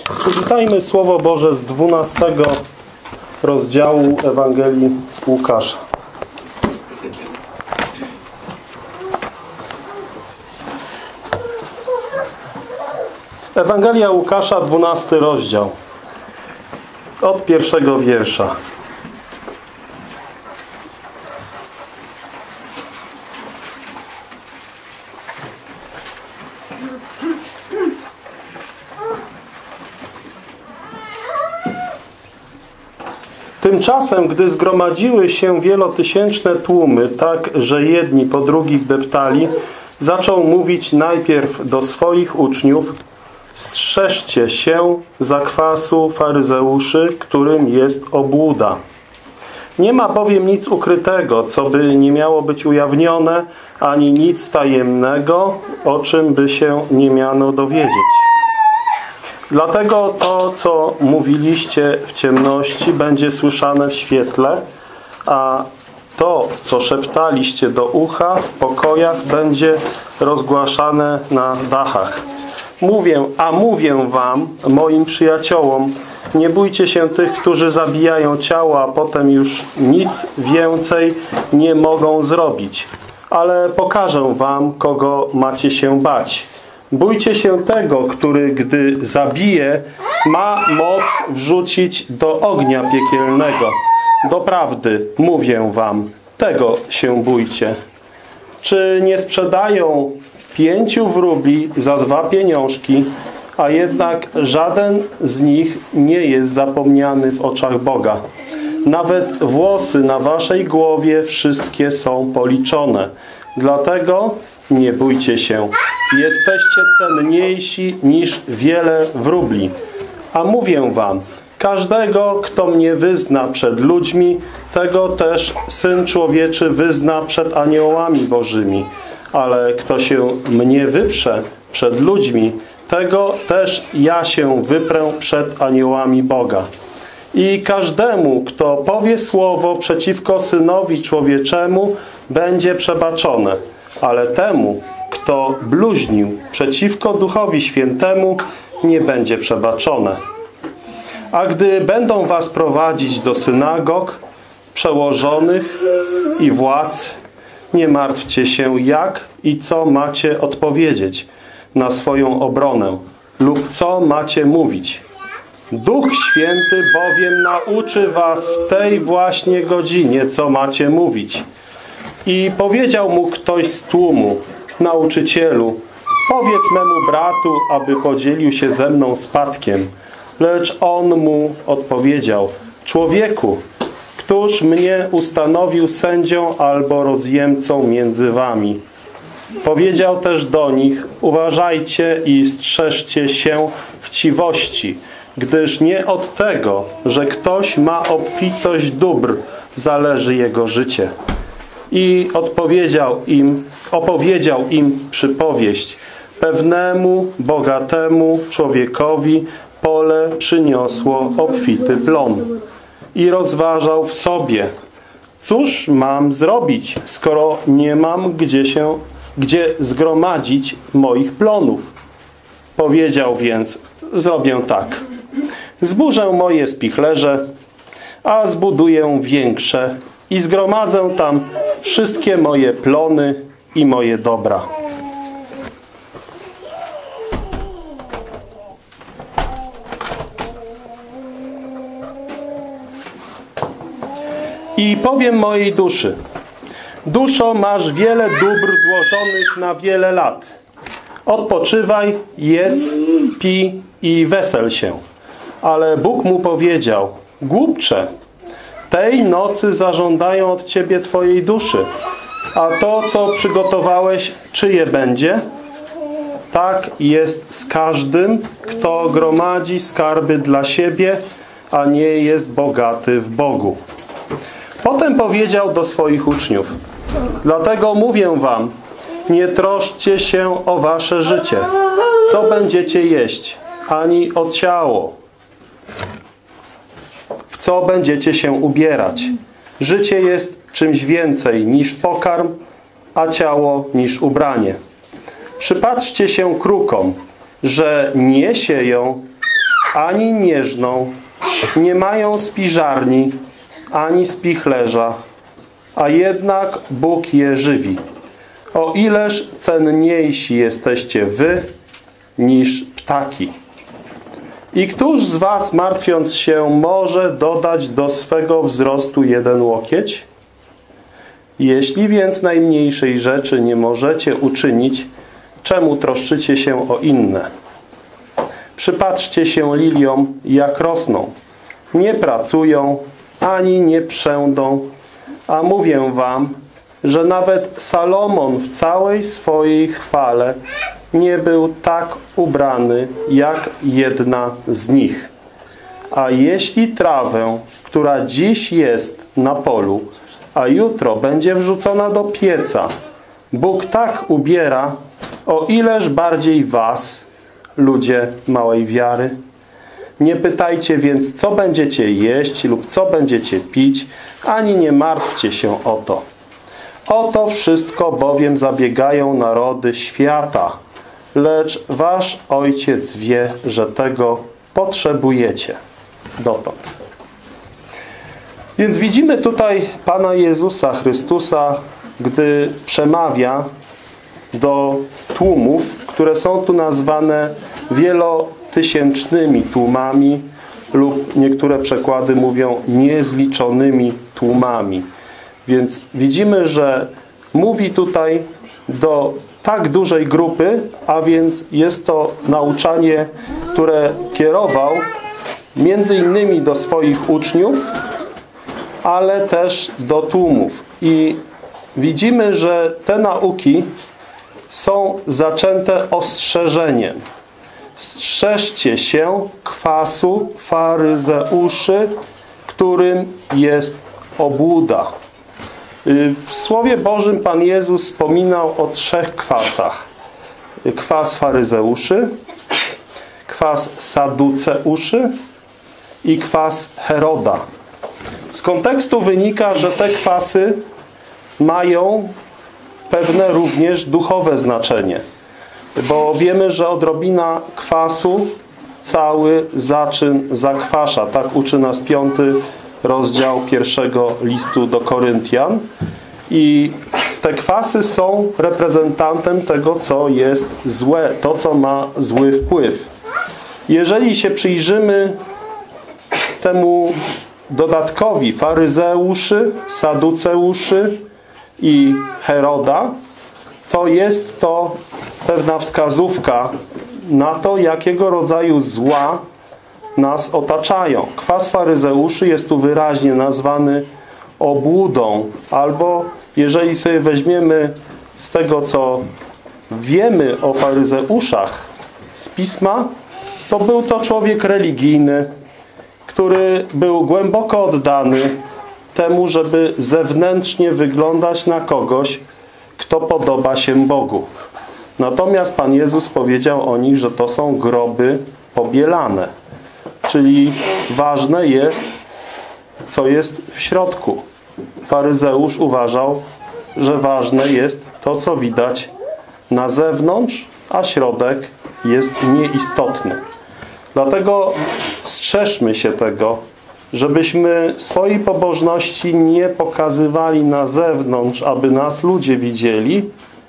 Przeczytajmy Słowo Boże z 12 rozdziału Ewangelii Łukasza. Ewangelia Łukasza, 12 rozdział. Od pierwszego wiersza. Tymczasem, gdy zgromadziły się wielotysięczne tłumy, tak, że jedni po drugich deptali, zaczął mówić najpierw do swoich uczniów: strzeżcie się zakwasu faryzeuszy, którym jest obłuda. Nie ma bowiem nic ukrytego, co by nie miało być ujawnione, ani nic tajemnego, o czym by się nie miano dowiedzieć. Dlatego to, co mówiliście w ciemności, będzie słyszane w świetle, a to, co szeptaliście do ucha w pokojach, będzie rozgłaszane na dachach. Mówię wam, moim przyjaciołom, nie bójcie się tych, którzy zabijają ciało, a potem już nic więcej nie mogą zrobić. Ale pokażę wam, kogo macie się bać. Bójcie się tego, który, gdy zabije, ma moc wrzucić do ognia piekielnego. Doprawdy, mówię wam, tego się bójcie. Czy nie sprzedają 5 wróbli za 2 pieniążki, a jednak żaden z nich nie jest zapomniany w oczach Boga? Nawet włosy na waszej głowie wszystkie są policzone. Dlatego nie bójcie się. Jesteście cenniejsi niż wiele wróbli. A mówię wam, każdego, kto mnie wyzna przed ludźmi, tego też Syn Człowieczy wyzna przed aniołami Bożymi. Ale kto się mnie wyprze przed ludźmi, tego też ja się wyprę przed aniołami Boga. I każdemu, kto powie słowo przeciwko Synowi Człowieczemu, będzie przebaczone. Ale temu, kto bluźnił przeciwko Duchowi Świętemu, nie będzie przebaczone. A gdy będą was prowadzić do synagog, przełożonych i władz, nie martwcie się, jak i co macie odpowiedzieć na swoją obronę lub co macie mówić. Duch Święty bowiem nauczy was w tej właśnie godzinie, co macie mówić. I powiedział mu ktoś z tłumu: nauczycielu, powiedz memu bratu, aby podzielił się ze mną spadkiem. Lecz on mu odpowiedział: człowieku, któż mnie ustanowił sędzią albo rozjemcą między wami? Powiedział też do nich: uważajcie i strzeżcie się chciwości, gdyż nie od tego, że ktoś ma obfitość dóbr, zależy jego życie. I opowiedział im przypowieść. Pewnemu, bogatemu człowiekowi pole przyniosło obfity plon. I rozważał w sobie: cóż mam zrobić, skoro nie mam gdzie zgromadzić moich plonów? Powiedział więc: zrobię tak. Zburzę moje spichlerze, a zbuduję większe i zgromadzę tam wszystkie moje plony i moje dobra. I powiem mojej duszy: duszo, masz wiele dóbr złożonych na wiele lat. Odpoczywaj, jedz, pij i wesel się. Ale Bóg mu powiedział: głupcze, tej nocy zażądają od ciebie twojej duszy. A to, co przygotowałeś, czyje będzie? Tak jest z każdym, kto gromadzi skarby dla siebie, a nie jest bogaty w Bogu. Potem powiedział do swoich uczniów: dlatego mówię wam, nie troszczcie się o wasze życie, co będziecie jeść, ani o ciało, w co będziecie się ubierać. Życie jest czymś więcej niż pokarm, a ciało niż ubranie. Przypatrzcie się krukom, że nie sieją ani nie żną, nie mają spiżarni, ani spichlerza, a jednak Bóg je żywi. O ileż cenniejsi jesteście wy niż ptaki. I któż z was, martwiąc się, może dodać do swego wzrostu 1 łokieć? Jeśli więc najmniejszej rzeczy nie możecie uczynić, czemu troszczycie się o inne? Przypatrzcie się liliom, jak rosną. Nie pracują, ani nie przędą, a mówię wam, że nawet Salomon w całej swojej chwale nie był tak ubrany, jak jedna z nich. A jeśli trawę, która dziś jest na polu, a jutro będzie wrzucona do pieca, Bóg tak ubiera, o ileż bardziej was, ludzie małej wiary. Nie pytajcie więc, co będziecie jeść lub co będziecie pić, ani nie martwcie się o to. O to wszystko bowiem zabiegają narody świata, lecz wasz Ojciec wie, że tego potrzebujecie. Dotąd. Więc widzimy tutaj Pana Jezusa Chrystusa, gdy przemawia do tłumów, które są tu nazwane wielotysięcznymi tłumami lub niektóre przekłady mówią niezliczonymi tłumami. Więc widzimy, że mówi tutaj do tak dużej grupy, a więc jest to nauczanie, które kierował między innymi do swoich uczniów, ale też do tłumów. I widzimy, że te nauki są zaczęte ostrzeżeniem. Strzeżcie się kwasu faryzeuszy, którym jest obłuda. W Słowie Bożym Pan Jezus wspominał o 3 kwasach. Kwas faryzeuszy, kwas saduceuszy i kwas Heroda. Z kontekstu wynika, że te kwasy mają pewne również duchowe znaczenie. Bo wiemy, że odrobina kwasu cały zaczyn zakwasza. Tak uczy nas 5 rozdział 1 listu do Koryntian. I te kwasy są reprezentantem tego, co jest złe, to, co ma zły wpływ. Jeżeli się przyjrzymy temu dodatkowi faryzeuszy, saduceuszy i Heroda, to jest to pewna wskazówka na to, jakiego rodzaju zła nas otaczają. Kwas faryzeuszy jest tu wyraźnie nazwany obłudą, albo jeżeli sobie weźmiemy z tego, co wiemy o faryzeuszach z Pisma, to był to człowiek religijny, który był głęboko oddany temu, żeby zewnętrznie wyglądać na kogoś, kto podoba się Bogu. Natomiast Pan Jezus powiedział o nich, że to są groby pobielane. Czyli ważne jest, co jest w środku. Faryzeusz uważał, że ważne jest to, co widać na zewnątrz, a środek jest nieistotny. Dlatego strzeżmy się tego, żebyśmy swojej pobożności nie pokazywali na zewnątrz, aby nas ludzie widzieli,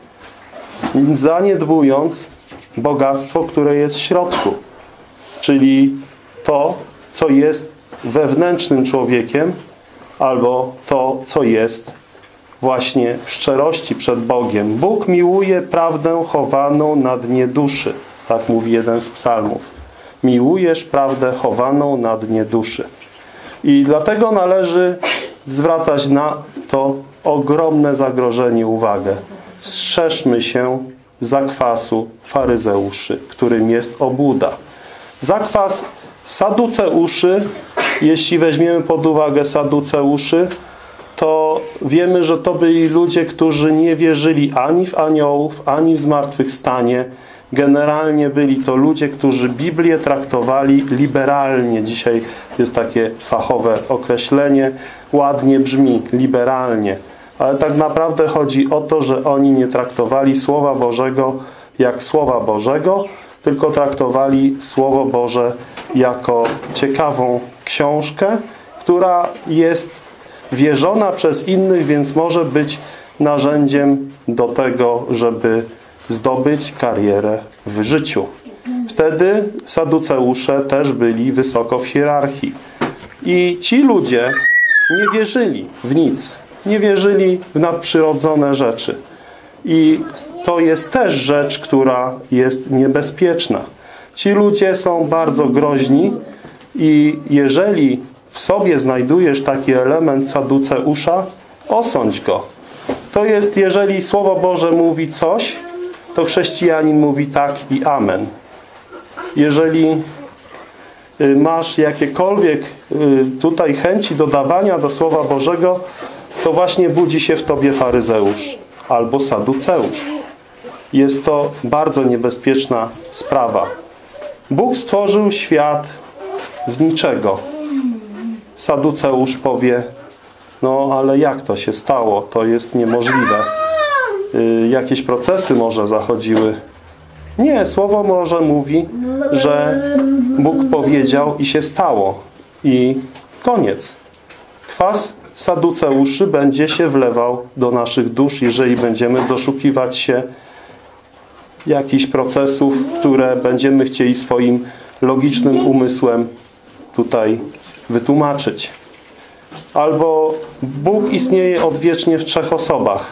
zaniedbując bogactwo, które jest w środku. Czyli to, co jest wewnętrznym człowiekiem, albo to, co jest właśnie w szczerości przed Bogiem. Bóg miłuje prawdę chowaną na dnie duszy. Tak mówi jeden z psalmów. Miłujesz prawdę chowaną na dnie duszy. I dlatego należy zwracać na to ogromne zagrożenie uwagę. Strzeżmy się zakwasu faryzeuszy, którym jest obłuda. Zakwas saduceuszy, jeśli weźmiemy pod uwagę saduceuszy, to wiemy, że to byli ludzie, którzy nie wierzyli ani w aniołów, ani w zmartwychwstanie. Generalnie byli to ludzie, którzy Biblię traktowali liberalnie. Dzisiaj jest takie fachowe określenie, ładnie brzmi, liberalnie. Ale tak naprawdę chodzi o to, że oni nie traktowali Słowa Bożego jak Słowa Bożego, tylko traktowali Słowo Boże jako ciekawą książkę, która jest wierzona przez innych, więc może być narzędziem do tego, żeby zdobyć karierę w życiu. Wtedy Saduceusze też byli wysoko w hierarchii. I ci ludzie nie wierzyli w nic. Nie wierzyli w nadprzyrodzone rzeczy. I to jest też rzecz, która jest niebezpieczna. Ci ludzie są bardzo groźni i jeżeli w sobie znajdujesz taki element Saduceusza, osądź go. To jest, jeżeli Słowo Boże mówi coś, to chrześcijanin mówi tak i amen. Jeżeli masz jakiekolwiek tutaj chęci dodawania do Słowa Bożego, to właśnie budzi się w tobie faryzeusz albo saduceusz. Jest to bardzo niebezpieczna sprawa. Bóg stworzył świat z niczego. Saduceusz powie, no ale jak to się stało? To jest niemożliwe. Jakieś procesy może zachodziły. Nie, Słowo Boże mówi, że Bóg powiedział i się stało. I koniec. Kwas saduceuszy będzie się wlewał do naszych dusz, jeżeli będziemy doszukiwać się jakichś procesów, które będziemy chcieli swoim logicznym umysłem tutaj wytłumaczyć. Albo Bóg istnieje odwiecznie w 3 osobach.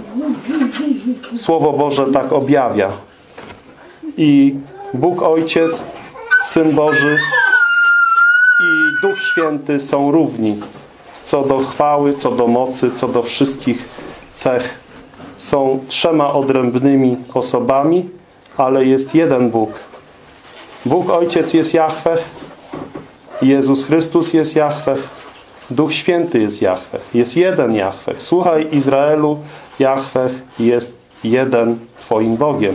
Słowo Boże tak objawia. I Bóg Ojciec, Syn Boży i Duch Święty są równi. Co do chwały, co do mocy, co do wszystkich cech. Są 3 odrębnymi osobami, ale jest jeden Bóg. Bóg Ojciec jest Jahweh, Jezus Chrystus jest Jahweh, Duch Święty jest Jahweh. Jest jeden Jahweh. Słuchaj Izraelu, Jahweh jest jeden Twoim Bogiem.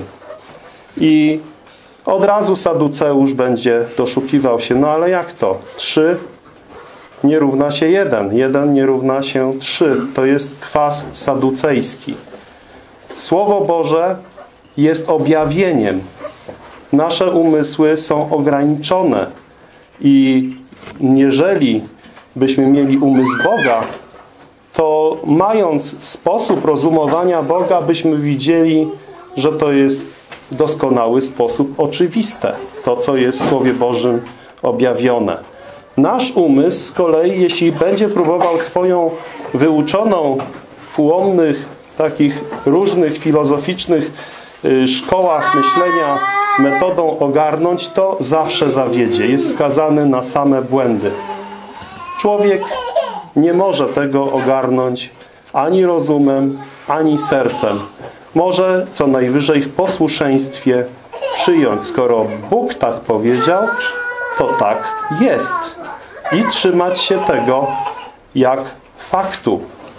I od razu saduceusz będzie doszukiwał się, no ale jak to? 3 nie równa się 1. 1 nie równa się 3. To jest kwas saducejski. Słowo Boże jest objawieniem. Nasze umysły są ograniczone. I jeżeli byśmy mieli umysł Boga, to mając sposób rozumowania Boga, byśmy widzieli, że to jest w doskonały sposób oczywiste. To, co jest w Słowie Bożym objawione. Nasz umysł z kolei, jeśli będzie próbował swoją wyuczoną w ułomnych, takich różnych filozoficznych szkołach myślenia metodą ogarnąć, to zawsze zawiedzie. Jest skazany na same błędy. Człowiek nie może tego ogarnąć ani rozumem, ani sercem. Może co najwyżej w posłuszeństwie przyjąć. Skoro Bóg tak powiedział, to tak jest. I trzymać się tego jak faktu.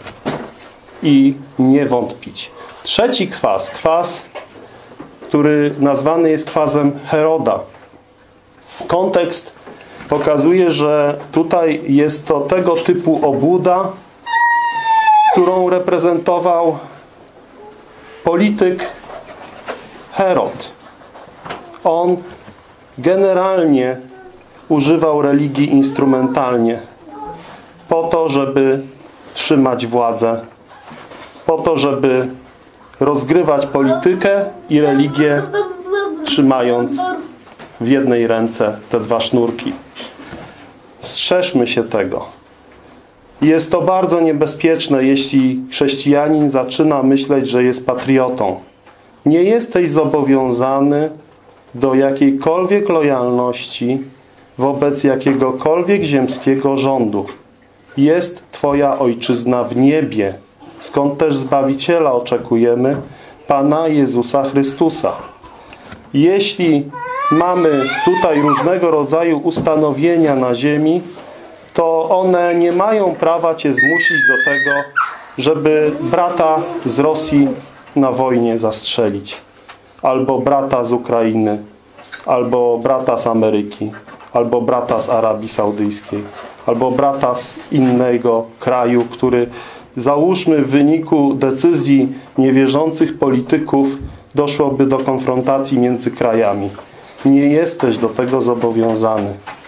I nie wątpić. 3. kwas. Kwas, który nazwany jest kwasem Heroda. Kontekst pokazuje, że tutaj jest to tego typu obłuda, którą reprezentował polityk Herod. On generalnie używał religii instrumentalnie po to, żeby trzymać władzę, po to, żeby rozgrywać politykę i religię, trzymając w jednej ręce te 2 sznurki. Strzeżmy się tego. Jest to bardzo niebezpieczne, jeśli chrześcijanin zaczyna myśleć, że jest patriotą. Nie jesteś zobowiązany do jakiejkolwiek lojalności wobec jakiegokolwiek ziemskiego rządu. Jest Twoja ojczyzna w niebie, skąd też Zbawiciela oczekujemy, Pana Jezusa Chrystusa. Jeśli mamy tutaj różnego rodzaju ustanowienia na ziemi, to one nie mają prawa Cię zmusić do tego, żeby brata z Rosji na wojnie zastrzelić. Albo brata z Ukrainy, albo brata z Ameryki, albo brata z Arabii Saudyjskiej, albo brata z innego kraju, który załóżmy w wyniku decyzji niewierzących polityków doszłoby do konfrontacji między krajami. Nie jesteś do tego zobowiązany.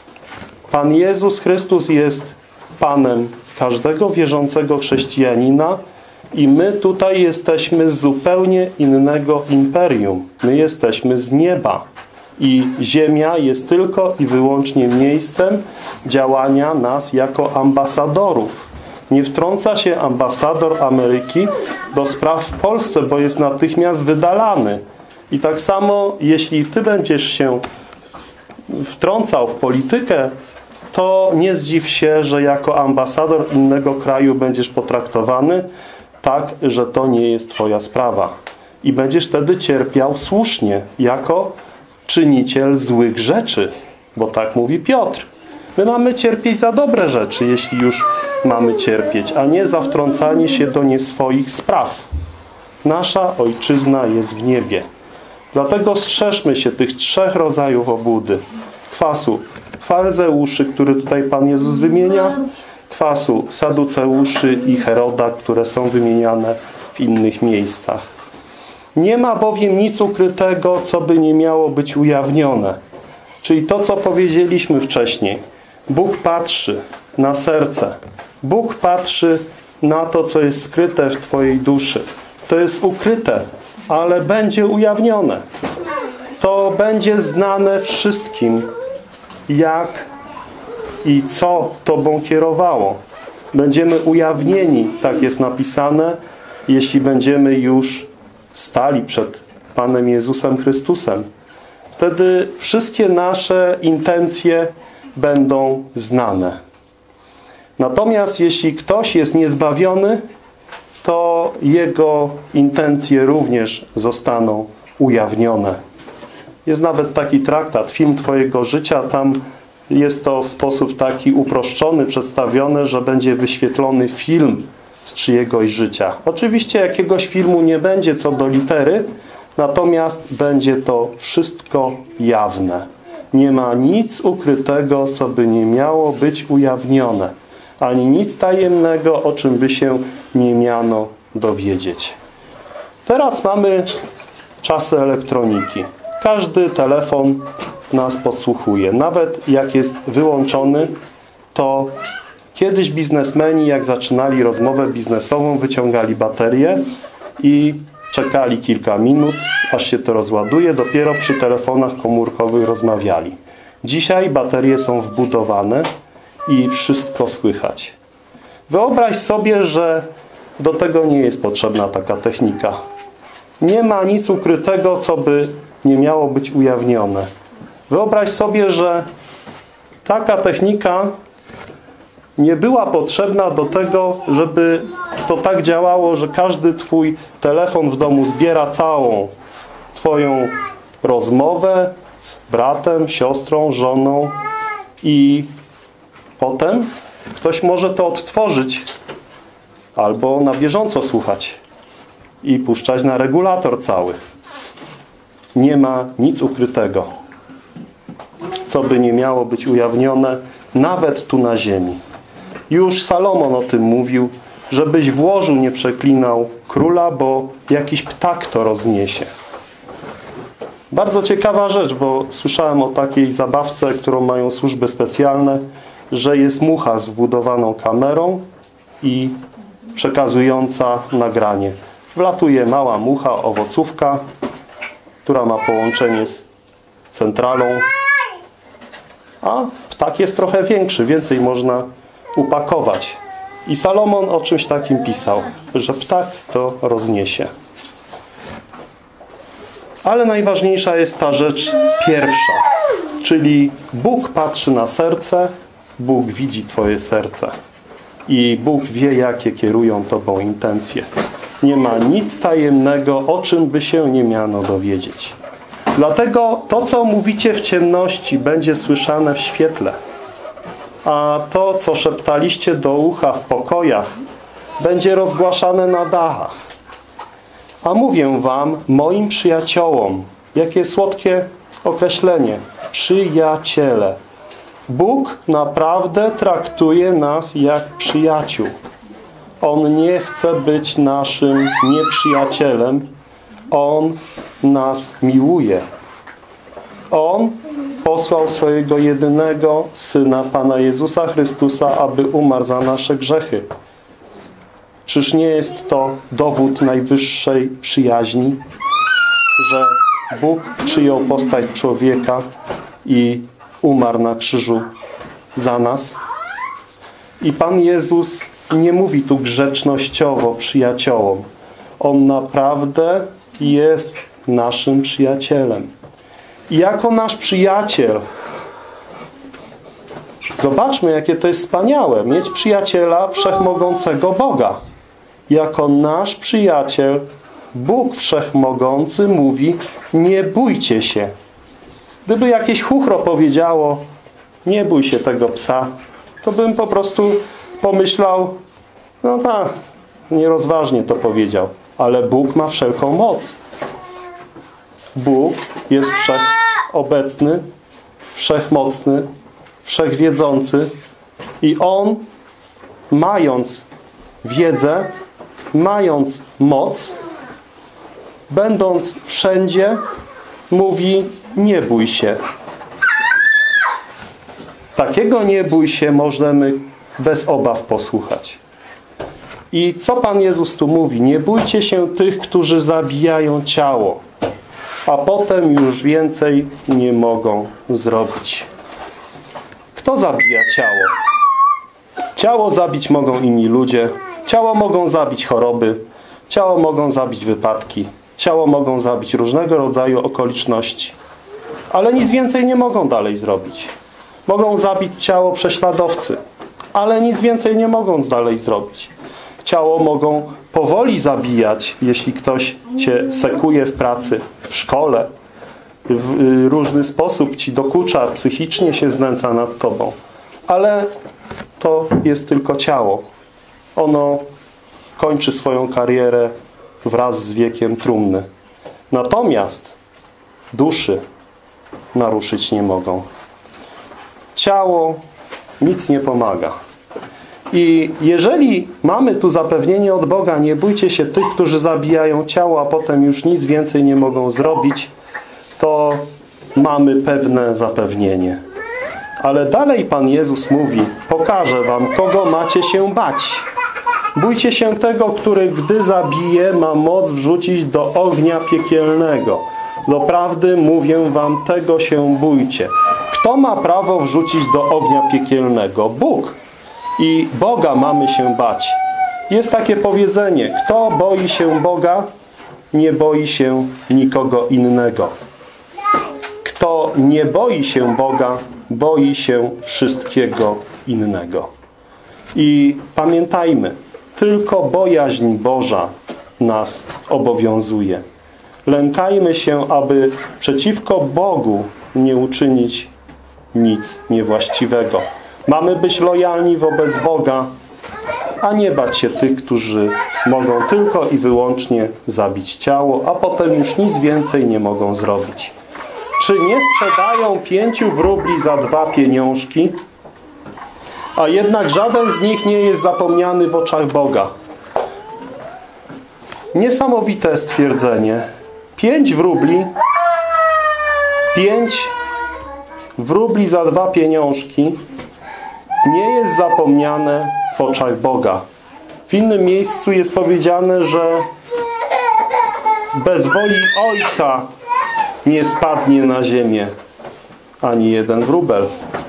Pan Jezus Chrystus jest Panem każdego wierzącego chrześcijanina i my tutaj jesteśmy z zupełnie innego imperium. My jesteśmy z nieba. I ziemia jest tylko i wyłącznie miejscem działania nas jako ambasadorów. Nie wtrąca się ambasador Ameryki do spraw w Polsce, bo jest natychmiast wydalany. I tak samo, jeśli ty będziesz się wtrącał w politykę, to nie zdziw się, że jako ambasador innego kraju będziesz potraktowany tak, że to nie jest twoja sprawa. I będziesz wtedy cierpiał słusznie, jako czyniciel złych rzeczy. Bo tak mówi Piotr. My mamy cierpieć za dobre rzeczy, jeśli już mamy cierpieć, a nie za wtrącanie się do nieswoich spraw. Nasza ojczyzna jest w niebie. Dlatego strzeżmy się tych trzech rodzajów obłudy. Kwasu faryzeuszy, który tutaj Pan Jezus wymienia, kwasu saduceuszy i Heroda, które są wymieniane w innych miejscach. Nie ma bowiem nic ukrytego, co by nie miało być ujawnione. Czyli to, co powiedzieliśmy wcześniej. Bóg patrzy na serce. Bóg patrzy na to, co jest skryte w twojej duszy. To jest ukryte, ale będzie ujawnione. To będzie znane wszystkim, jak i co tobą kierowało. Będziemy ujawnieni, tak jest napisane, jeśli będziemy już stali przed Panem Jezusem Chrystusem. Wtedy wszystkie nasze intencje będą znane. Natomiast jeśli ktoś jest niezbawiony, to jego intencje również zostaną ujawnione. Jest nawet taki traktat, Film Twojego życia, tam jest to w sposób taki uproszczony, przedstawione, że będzie wyświetlony film z czyjegoś życia. Oczywiście jakiegoś filmu nie będzie co do litery, natomiast będzie to wszystko jawne. Nie ma nic ukrytego, co by nie miało być ujawnione, ani nic tajemnego, o czym by się nie miano dowiedzieć. Teraz mamy czasy elektroniki. Każdy telefon nas podsłuchuje. Nawet jak jest wyłączony, to kiedyś biznesmeni, jak zaczynali rozmowę biznesową, wyciągali baterię i czekali kilka minut, aż się to rozładuje. Dopiero przy telefonach komórkowych rozmawiali. Dzisiaj baterie są wbudowane i wszystko słychać. Wyobraź sobie, że do tego nie jest potrzebna taka technika. Nie ma nic ukrytego, co by nie miało być ujawnione. Wyobraź sobie, że taka technika nie była potrzebna do tego, żeby to tak działało, że każdy twój telefon w domu zbiera całą twoją rozmowę z bratem, siostrą, żoną i potem ktoś może to odtworzyć albo na bieżąco słuchać i puszczać na regulator cały. Nie ma nic ukrytego, co by nie miało być ujawnione nawet tu na ziemi. Już Salomon o tym mówił, żebyś w łożu nie przeklinał króla, bo jakiś ptak to rozniesie. Bardzo ciekawa rzecz, bo słyszałem o takiej zabawce, którą mają służby specjalne, że jest mucha z wbudowaną kamerą i przekazująca nagranie. Wlatuje mała mucha, owocówka, która ma połączenie z centralą, a ptak jest trochę większy, więcej można upakować. I Salomon o czymś takim pisał, że ptak to rozniesie. Ale najważniejsza jest ta rzecz pierwsza, czyli Bóg patrzy na serce, Bóg widzi twoje serce i Bóg wie, jakie kierują tobą intencje. Nie ma nic tajemnego, o czym by się nie miano dowiedzieć. Dlatego to, co mówicie w ciemności, będzie słyszane w świetle. A to, co szeptaliście do ucha w pokojach, będzie rozgłaszane na dachach. A mówię wam, moim przyjaciołom, jakie słodkie określenie, przyjaciele. Bóg naprawdę traktuje nas jak przyjaciół. On nie chce być naszym nieprzyjacielem. On nas miłuje. On posłał swojego jedynego Syna, Pana Jezusa Chrystusa, aby umarł za nasze grzechy. Czyż nie jest to dowód najwyższej przyjaźni, że Bóg przyjął postać człowieka i umarł na krzyżu za nas? I Pan Jezus nie mówi tu grzecznościowo przyjaciołom. On naprawdę jest naszym przyjacielem. I jako nasz przyjaciel, zobaczmy, jakie to jest wspaniałe, mieć przyjaciela wszechmogącego Boga. Jako nasz przyjaciel Bóg Wszechmogący mówi: nie bójcie się. Gdyby jakieś chuchro powiedziało: nie bój się tego psa, to bym po prostu pomyślał: no tak, nierozważnie to powiedział. Ale Bóg ma wszelką moc. Bóg jest wszechobecny, wszechmocny, wszechwiedzący i On, mając wiedzę, mając moc, będąc wszędzie, mówi: nie bój się. Takiego nie bój się możemy bez obaw posłuchać. I co Pan Jezus tu mówi? Nie bójcie się tych, którzy zabijają ciało, a potem już więcej nie mogą zrobić. Kto zabija ciało? Ciało zabić mogą inni ludzie. Ciało mogą zabić choroby. Ciało mogą zabić wypadki. Ciało mogą zabić różnego rodzaju okoliczności. Ale nic więcej nie mogą dalej zrobić. Mogą zabić ciało prześladowcy, ale nic więcej nie mogą dalej zrobić. Ciało mogą powoli zabijać, jeśli ktoś cię sekuje w pracy, w szkole, w różny sposób ci dokucza, psychicznie się znęca nad tobą. Ale to jest tylko ciało. Ono kończy swoją karierę wraz z wiekiem trumny. Natomiast duszy naruszyć nie mogą. Ciało nic nie pomaga. I jeżeli mamy tu zapewnienie od Boga: nie bójcie się tych, którzy zabijają ciało, a potem już nic więcej nie mogą zrobić, to mamy pewne zapewnienie. Ale dalej Pan Jezus mówi: pokażę wam, kogo macie się bać. Bójcie się tego, który gdy zabije, ma moc wrzucić do ognia piekielnego. Doprawdy mówię wam, tego się bójcie. Kto ma prawo wrzucić do ognia piekielnego? Bóg. I Boga mamy się bać. Jest takie powiedzenie: kto boi się Boga, nie boi się nikogo innego. Kto nie boi się Boga, boi się wszystkiego innego. I pamiętajmy, tylko bojaźń Boża nas obowiązuje. Lękajmy się, aby przeciwko Bogu nie uczynić nic niewłaściwego. Mamy być lojalni wobec Boga, a nie bać się tych, którzy mogą tylko i wyłącznie zabić ciało, a potem już nic więcej nie mogą zrobić. Czy nie sprzedają 5 wróbli za 2 pieniążki? A jednak żaden z nich nie jest zapomniany w oczach Boga. Niesamowite stwierdzenie. 5 wróbli za 2 pieniążki nie jest zapomniane w oczach Boga. W innym miejscu jest powiedziane, że bez woli Ojca nie spadnie na ziemię ani 1 wróbel.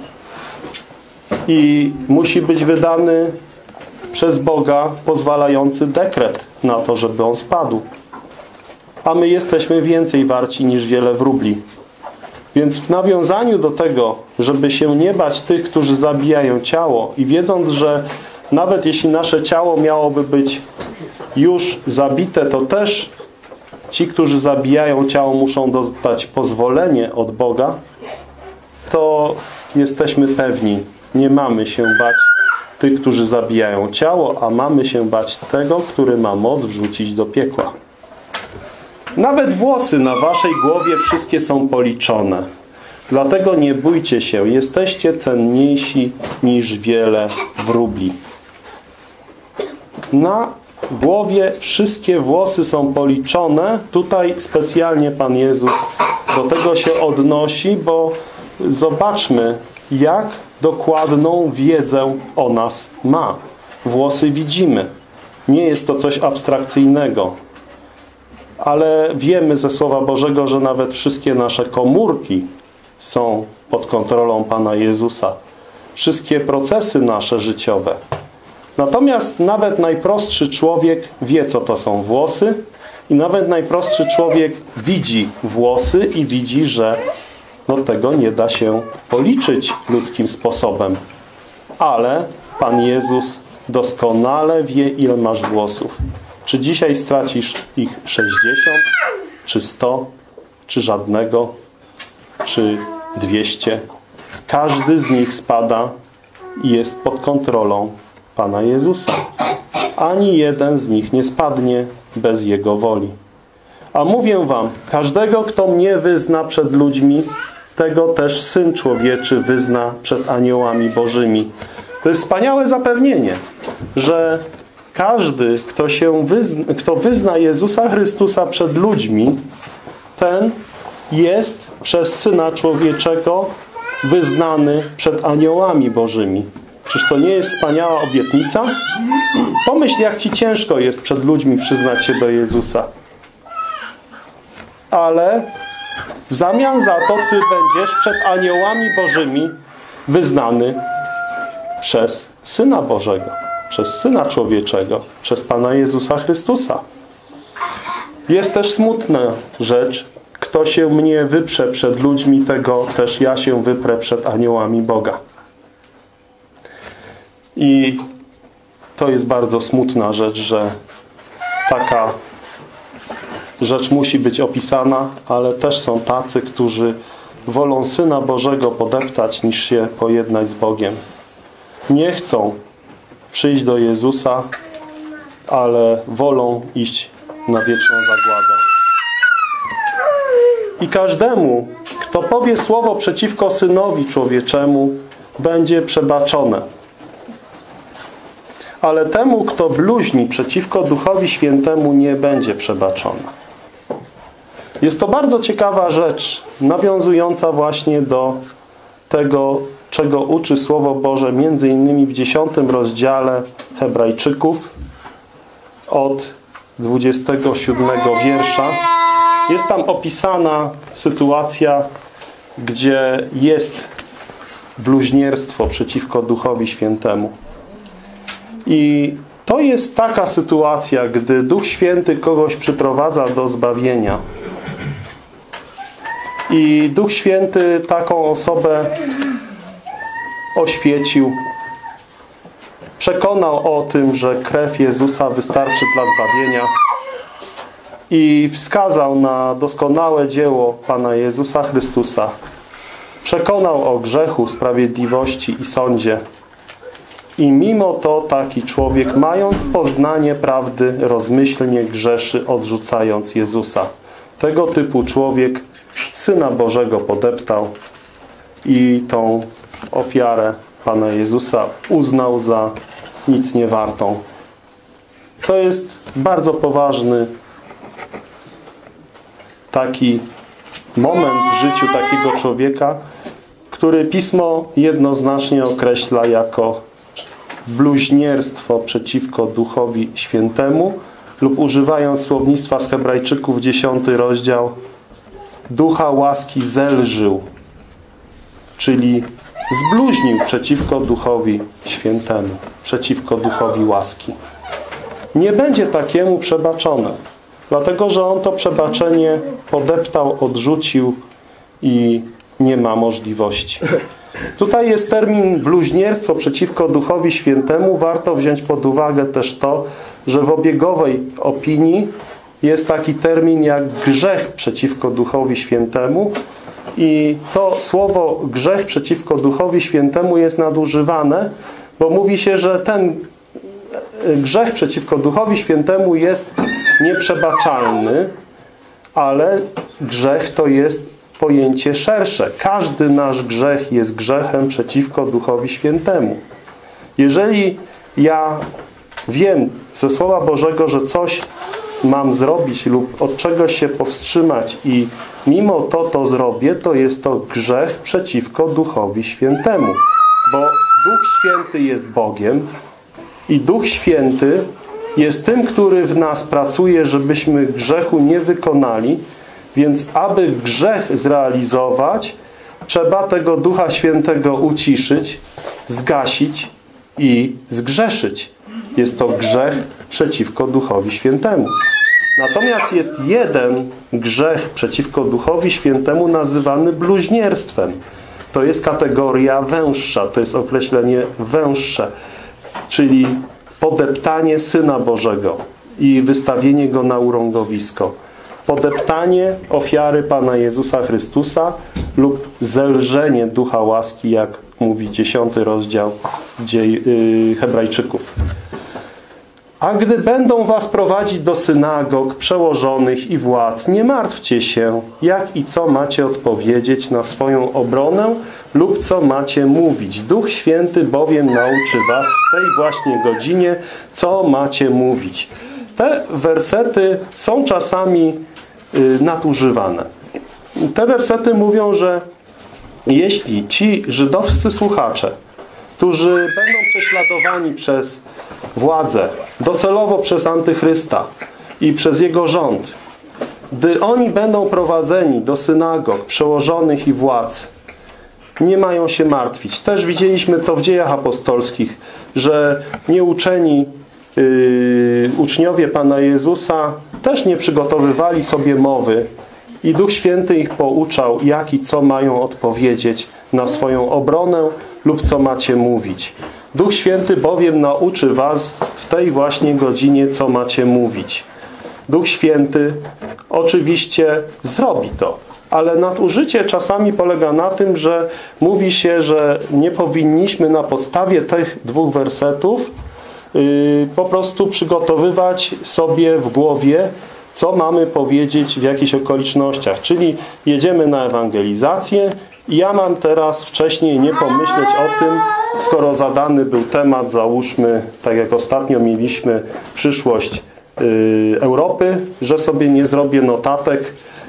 I musi być wydany przez Boga pozwalający dekret na to, żeby on spadł. A my jesteśmy więcej warci niż wiele wróbli. Więc w nawiązaniu do tego, żeby się nie bać tych, którzy zabijają ciało i wiedząc, że nawet jeśli nasze ciało miałoby być już zabite, to też ci, którzy zabijają ciało, muszą dostać pozwolenie od Boga, to jesteśmy pewni, nie mamy się bać tych, którzy zabijają ciało, a mamy się bać tego, który ma moc wrzucić do piekła. Nawet włosy na waszej głowie wszystkie są policzone. Dlatego nie bójcie się, jesteście cenniejsi niż wiele wróbli. Na głowie wszystkie włosy są policzone. Tutaj specjalnie Pan Jezus do tego się odnosi, bo zobaczmy, jak dokładną wiedzę o nas ma. Włosy widzimy. Nie jest to coś abstrakcyjnego. Ale wiemy ze Słowa Bożego, że nawet wszystkie nasze komórki są pod kontrolą Pana Jezusa. Wszystkie procesy nasze życiowe. Natomiast nawet najprostszy człowiek wie, co to są włosy i nawet najprostszy człowiek widzi włosy i widzi, że tego nie da się policzyć ludzkim sposobem. Ale Pan Jezus doskonale wie, ile masz włosów. Czy dzisiaj stracisz ich 60, czy 100, czy żadnego, czy 200. Każdy z nich spada i jest pod kontrolą Pana Jezusa. Ani jeden z nich nie spadnie bez Jego woli. A mówię wam, każdego, kto mnie wyzna przed ludźmi, tego też Syn Człowieczy wyzna przed aniołami bożymi. To jest wspaniałe zapewnienie, że każdy, kto wyzna Jezusa Chrystusa przed ludźmi, ten jest przez Syna Człowieczego wyznany przed aniołami bożymi. Czyż to nie jest wspaniała obietnica? Pomyśl, jak ci ciężko jest przed ludźmi przyznać się do Jezusa. Ale w zamian za to ty będziesz przed aniołami bożymi wyznany przez Syna Bożego, przez Syna Człowieczego, przez Pana Jezusa Chrystusa. Jest też smutna rzecz. Kto się mnie wyprze przed ludźmi, tego też ja się wyprę przed aniołami Boga. I to jest bardzo smutna rzecz, że taka rzecz musi być opisana, ale też są tacy, którzy wolą Syna Bożego podeptać, niż się pojednać z Bogiem. Nie chcą przyjść do Jezusa, ale wolą iść na wieczną zagładę. I każdemu, kto powie słowo przeciwko Synowi Człowieczemu, będzie przebaczone. Ale temu, kto bluźni przeciwko Duchowi Świętemu, nie będzie przebaczona. Jest to bardzo ciekawa rzecz, nawiązująca właśnie do tego, czego uczy Słowo Boże, między innymi w 10 rozdziale Hebrajczyków od 27 wiersza. Jest tam opisana sytuacja, gdzie jest bluźnierstwo przeciwko Duchowi Świętemu. I to jest taka sytuacja, gdy Duch Święty kogoś przyprowadza do zbawienia. I Duch Święty taką osobę oświecił, przekonał o tym, że krew Jezusa wystarczy dla zbawienia i wskazał na doskonałe dzieło Pana Jezusa Chrystusa. Przekonał o grzechu, sprawiedliwości i sądzie. I mimo to taki człowiek, mając poznanie prawdy, rozmyślnie grzeszy, odrzucając Jezusa. Tego typu człowiek Syna Bożego podeptał i tą ofiarę Pana Jezusa uznał za nic niewartą. To jest bardzo poważny taki moment w życiu takiego człowieka, który Pismo jednoznacznie określa jako bluźnierstwo przeciwko Duchowi Świętemu lub używając słownictwa z Hebrajczyków 10 rozdział, ducha łaski zelżył, czyli zbluźnił przeciwko Duchowi Świętemu, przeciwko Duchowi łaski. Nie będzie takiemu przebaczone, dlatego że on to przebaczenie podeptał, odrzucił i nie ma możliwości. Tutaj jest termin bluźnierstwo przeciwko Duchowi Świętemu. Warto wziąć pod uwagę też to, że w obiegowej opinii jest taki termin jak grzech przeciwko Duchowi Świętemu i to słowo grzech przeciwko Duchowi Świętemu jest nadużywane, bo mówi się, że ten grzech przeciwko Duchowi Świętemu jest nieprzebaczalny, ale grzech to jest pojęcie szersze. Każdy nasz grzech jest grzechem przeciwko Duchowi Świętemu. Jeżeli ja wiem ze Słowa Bożego, że coś mam zrobić lub od czegoś się powstrzymać i mimo to zrobię, to jest to grzech przeciwko Duchowi Świętemu. Bo Duch Święty jest Bogiem i Duch Święty jest tym, który w nas pracuje, żebyśmy grzechu nie wykonali, więc aby grzech zrealizować, trzeba tego Ducha Świętego uciszyć, zgasić i zgrzeszyć. Jest to grzech przeciwko Duchowi Świętemu. Natomiast jest jeden grzech przeciwko Duchowi Świętemu nazywany bluźnierstwem. To jest kategoria węższa, to jest określenie węższe, czyli podeptanie Syna Bożego i wystawienie Go na urągowisko. Podeptanie ofiary Pana Jezusa Chrystusa lub zelżenie Ducha łaski, jak mówi 10 rozdział Hebrajczyków. A gdy będą was prowadzić do synagog, przełożonych i władz, nie martwcie się, jak i co macie odpowiedzieć na swoją obronę lub co macie mówić. Duch Święty bowiem nauczy was w tej właśnie godzinie, co macie mówić. Te wersety są czasami nadużywane. Te wersety mówią, że jeśli ci żydowscy słuchacze, którzy będą prześladowani przez władzę, docelowo przez Antychrysta i przez jego rząd, gdy oni będą prowadzeni do synagog, przełożonych i władz, nie mają się martwić. Też widzieliśmy to w Dziejach Apostolskich, że nieuczeni uczniowie Pana Jezusa też nie przygotowywali sobie mowy i Duch Święty ich pouczał, jak i co mają odpowiedzieć na swoją obronę lub co macie mówić. Duch Święty bowiem nauczy was w tej właśnie godzinie, co macie mówić. Duch Święty oczywiście zrobi to, ale nadużycie czasami polega na tym, że mówi się, że nie powinniśmy na podstawie tych 2 wersetów po prostu przygotowywać sobie w głowie, co mamy powiedzieć w jakichś okolicznościach. Czyli jedziemy na ewangelizację i ja mam teraz wcześniej nie pomyśleć o tym, skoro zadany był temat, załóżmy, tak jak ostatnio mieliśmy przyszłość Europy, że sobie nie zrobię notatek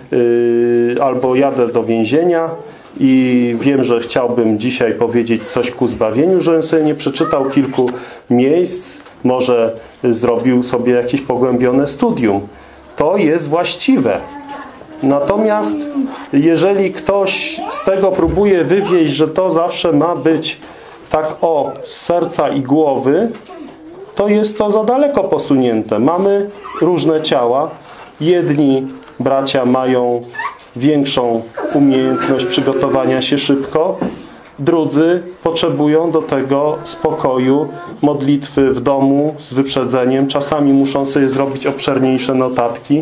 albo jadę do więzienia i wiem, że chciałbym dzisiaj powiedzieć coś ku zbawieniu, żebym sobie nie przeczytał kilku miejsc, może zrobił sobie jakieś pogłębione studium. To jest właściwe. Natomiast jeżeli ktoś z tego próbuje wywieźć, że to zawsze ma być tak z serca i głowy, to jest to za daleko posunięte. Mamy różne ciała. Jedni bracia mają większą umiejętność przygotowania się szybko, drudzy potrzebują do tego spokoju, modlitwy w domu z wyprzedzeniem. Czasami muszą sobie zrobić obszerniejsze notatki.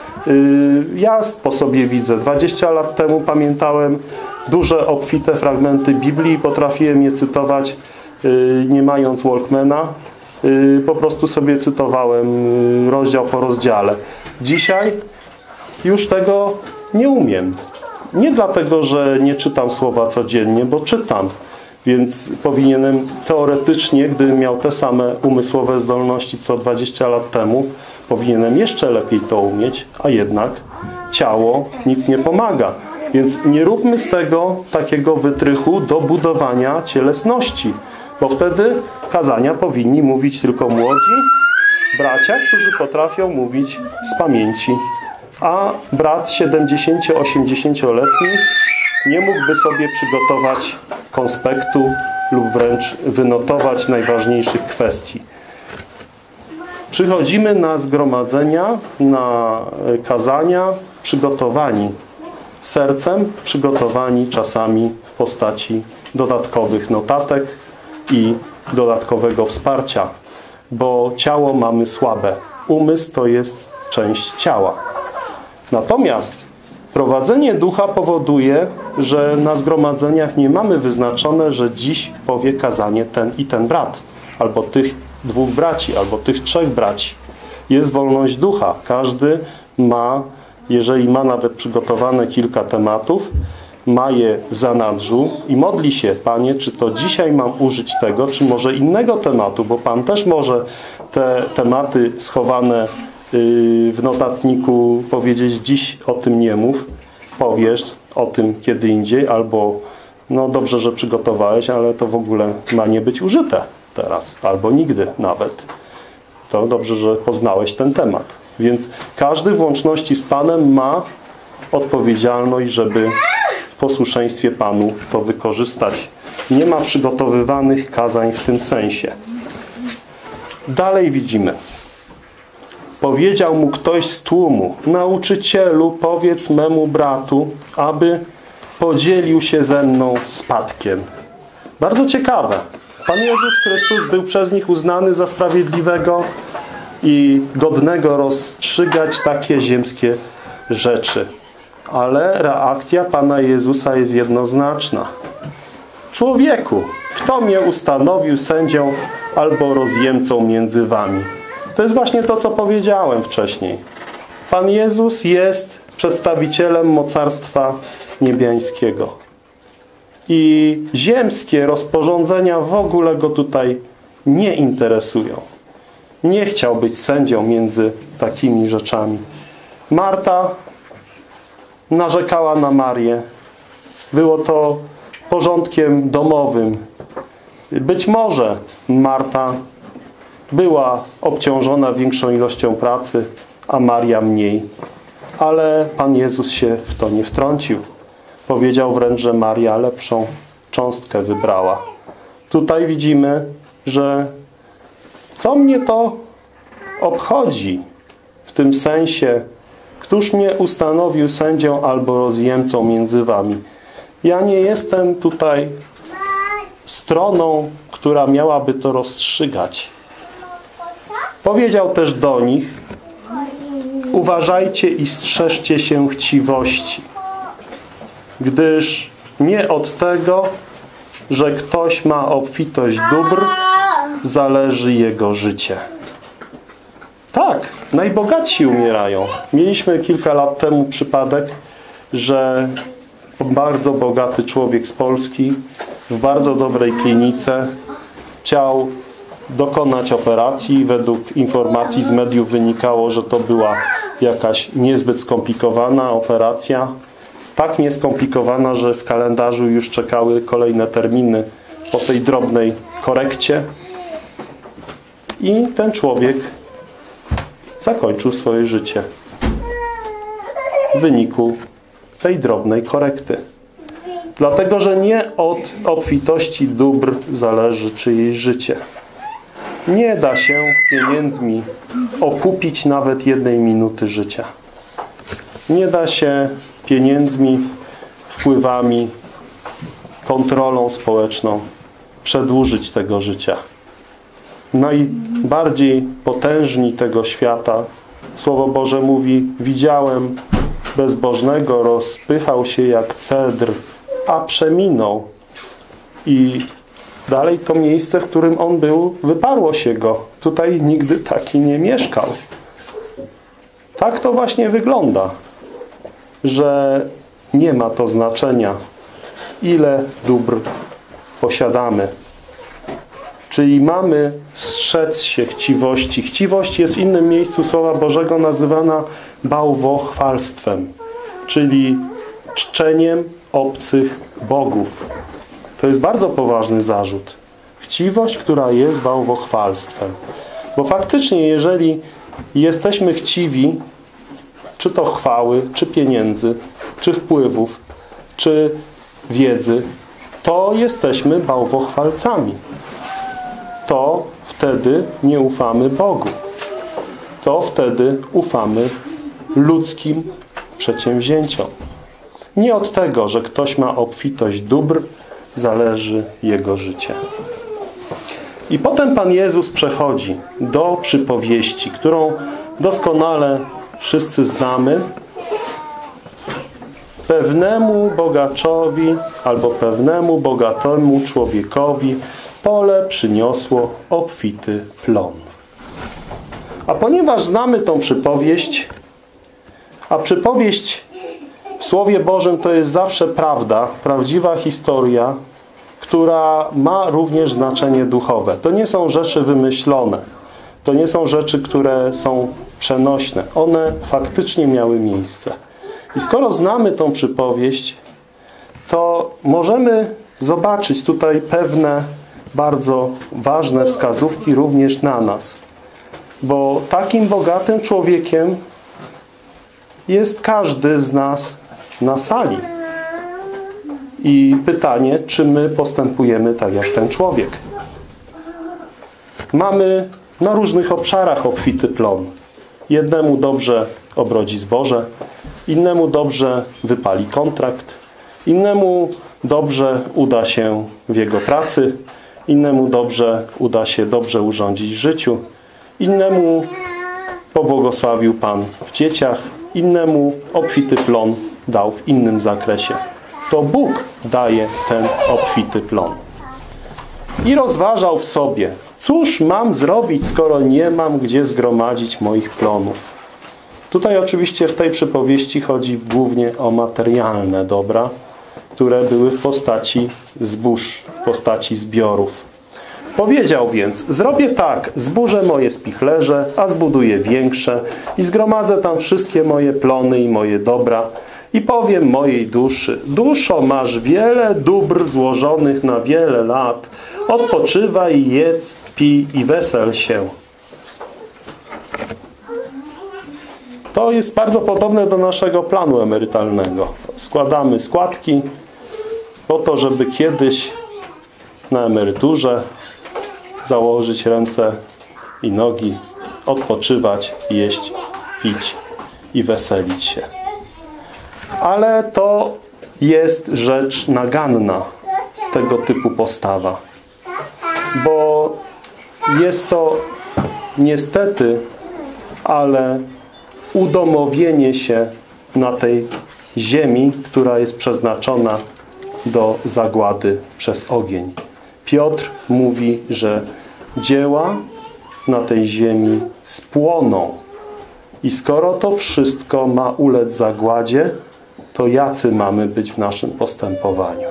Ja po sobie widzę. 20 lat temu pamiętałem duże, obfite fragmenty Biblii i potrafiłem je cytować nie mając Walkmana. Po prostu sobie cytowałem rozdział po rozdziale. Dzisiaj już tego nie umiem. Nie dlatego, że nie czytam słowa codziennie, bo czytam. Więc powinienem teoretycznie, gdybym miał te same umysłowe zdolności co 20 lat temu, powinienem jeszcze lepiej to umieć, a jednak ciało nic nie pomaga. Więc nie róbmy z tego takiego wytrychu do budowania cielesności, bo wtedy kazania powinni mówić tylko młodzi bracia, którzy potrafią mówić z pamięci. A brat 70-80-letni nie mógłby sobie przygotować konspektu lub wręcz wynotować najważniejszych kwestii. Przychodzimy na zgromadzenia, na kazania przygotowani sercem, przygotowani czasami w postaci dodatkowych notatek i dodatkowego wsparcia, bo ciało mamy słabe. Umysł to jest część ciała. Natomiast prowadzenie ducha powoduje, że na zgromadzeniach nie mamy wyznaczone, że dziś powie kazanie ten i ten brat, albo tych 2 braci, albo tych 3 braci. Jest wolność ducha. Każdy ma, jeżeli ma nawet przygotowane kilka tematów, ma je w zanadrzu i modli się: Panie, czy to dzisiaj mam użyć tego, czy może innego tematu, bo Pan też może te tematy schowane w notatniku powiedzieć: dziś o tym nie mów, powiesz o tym kiedy indziej, albo no dobrze, że przygotowałeś, ale to w ogóle ma nie być użyte teraz, albo nigdy nawet. To dobrze, że poznałeś ten temat. Więc każdy w łączności z Panem ma odpowiedzialność, żeby w posłuszeństwie Panu to wykorzystać. Nie ma przygotowywanych kazań w tym sensie. Dalej widzimy. Powiedział mu ktoś z tłumu: nauczycielu, powiedz memu bratu, aby podzielił się ze mną spadkiem. Bardzo ciekawe. Pan Jezus Chrystus był przez nich uznany za sprawiedliwego i godnego rozstrzygać takie ziemskie rzeczy. Ale reakcja Pana Jezusa jest jednoznaczna. Człowieku, kto mnie ustanowił sędzią albo rozjemcą między wami? To jest właśnie to, co powiedziałem wcześniej. Pan Jezus jest przedstawicielem mocarstwa niebiańskiego. I ziemskie rozporządzenia w ogóle go tutaj nie interesują. Nie chciał być sędzią między takimi rzeczami. Marta narzekała na Marię. Było to porządkiem domowym. Być może Marta była obciążona większą ilością pracy, a Maria mniej. Ale Pan Jezus się w to nie wtrącił. Powiedział wręcz, że Maria lepszą cząstkę wybrała. Tutaj widzimy, że co mnie to obchodzi w tym sensie, któż mnie ustanowił sędzią albo rozjemcą między wami. Ja nie jestem tutaj stroną, która miałaby to rozstrzygać. Powiedział też do nich: uważajcie i strzeżcie się chciwości, gdyż nie od tego, że ktoś ma obfitość dóbr, zależy jego życie. Tak, najbogatsi umierają. Mieliśmy kilka lat temu przypadek, że bardzo bogaty człowiek z Polski w bardzo dobrej klinice chciał dokonać operacji. Według informacji z mediów wynikało, że to była jakaś niezbyt skomplikowana operacja. Tak nieskomplikowana, że w kalendarzu już czekały kolejne terminy po tej drobnej korekcie. I ten człowiek zakończył swoje życie w wyniku tej drobnej korekty. Dlatego, że nie od obfitości dóbr zależy czyjeś życie. Nie da się pieniędzmi okupić nawet 1 minuty życia. Nie da się pieniędzmi, wpływami, kontrolą społeczną przedłużyć tego życia. Najbardziej potężni tego świata, Słowo Boże mówi: widziałem bezbożnego, rozpychał się jak cedr, a przeminął. I dalej to miejsce, w którym on był, wyparło się go. Tutaj nigdy taki nie mieszkał. Tak to właśnie wygląda, że nie ma to znaczenia, ile dóbr posiadamy. Czyli mamy strzec się chciwości. Chciwość jest w innym miejscu Słowa Bożego nazywana bałwochwalstwem, czyli czczeniem obcych bogów. To jest bardzo poważny zarzut. Chciwość, która jest bałwochwalstwem. Bo faktycznie, jeżeli jesteśmy chciwi, czy to chwały, czy pieniędzy, czy wpływów, czy wiedzy, to jesteśmy bałwochwalcami. To wtedy nie ufamy Bogu. To wtedy ufamy ludzkim przedsięwzięciom. Nie od tego, że ktoś ma obfitość dóbr, zależy jego życie. I potem Pan Jezus przechodzi do przypowieści, którą doskonale wszyscy znamy. Pewnemu bogaczowi albo pewnemu bogatemu człowiekowi pole przyniosło obfity plon. A ponieważ znamy tą przypowieść, a przypowieść w Słowie Bożym to jest zawsze prawda, prawdziwa historia, która ma również znaczenie duchowe. To nie są rzeczy wymyślone. To nie są rzeczy, które są przenośne. One faktycznie miały miejsce. I skoro znamy tą przypowieść, to możemy zobaczyć tutaj pewne bardzo ważne wskazówki również na nas. Bo takim bogatym człowiekiem jest każdy z nas na sali. I pytanie, czy my postępujemy tak jak ten człowiek. Mamy na różnych obszarach obfity plon. Jednemu dobrze obrodzi zboże, innemu dobrze wypali kontrakt, innemu dobrze uda się w jego pracy, innemu uda się dobrze urządzić w życiu, innemu pobłogosławił Pan w dzieciach, innemu obfity plon dał w innym zakresie. To Bóg daje ten obfity plon. I rozważał w sobie, cóż mam zrobić, skoro nie mam gdzie zgromadzić moich plonów. Tutaj oczywiście w tej przypowieści chodzi głównie o materialne dobra, które były w postaci zbóż, w postaci zbiorów. Powiedział więc, zrobię tak, zburzę moje spichlerze, a zbuduję większe i zgromadzę tam wszystkie moje plony i moje dobra i powiem mojej duszy, duszo, masz wiele dóbr złożonych na wiele lat, odpoczywaj, jedz, pij i wesel się. To jest bardzo podobne do naszego planu emerytalnego. Składamy składki po to, żeby kiedyś na emeryturze założyć ręce i nogi, odpoczywać, jeść, pić i weselić się. Ale to jest rzecz naganna, tego typu postawa. Bo jest to niestety, ale udomowienie się na tej ziemi, która jest przeznaczona do zagłady przez ogień. Piotr mówi, że dzieła na tej ziemi spłoną. I skoro to wszystko ma ulec zagładzie, to jacy mamy być w naszym postępowaniu?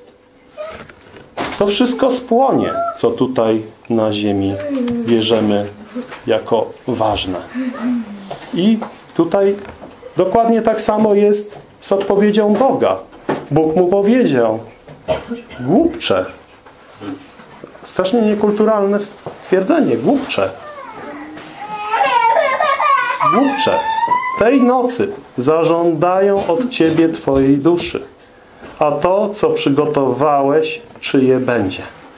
To wszystko spłonie, co tutaj na ziemi bierzemy jako ważne. I tutaj dokładnie tak samo jest z odpowiedzią Boga. Bóg mu powiedział, głupcze. Strasznie niekulturalne stwierdzenie, głupcze. Głupcze. Tej nocy zażądają od Ciebie Twojej duszy, a to, co przygotowałeś, czyje będzie.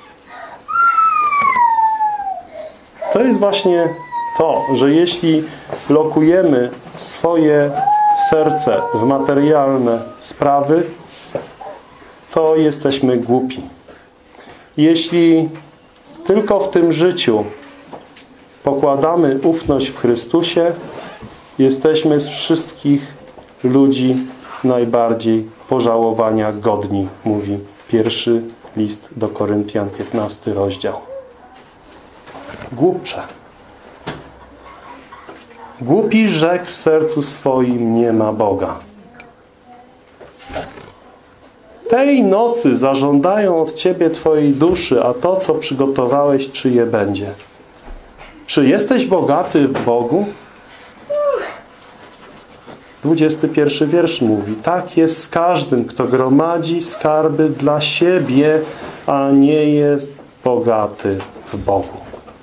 To jest właśnie to, że jeśli lokujemy swoje serce w materialne sprawy, to jesteśmy głupi. Jeśli tylko w tym życiu pokładamy ufność w Chrystusie, jesteśmy z wszystkich ludzi najbardziej pożałowania godni, mówi pierwszy list do Koryntian, 15 rozdział. Głupcze. Głupi rzekł w sercu swoim, nie ma Boga. Tej nocy zażądają od Ciebie Twojej duszy, a to, co przygotowałeś, czyje będzie. Czy jesteś bogaty w Bogu? 21 wiersz mówi, tak jest z każdym, kto gromadzi skarby dla siebie, a nie jest bogaty w Bogu.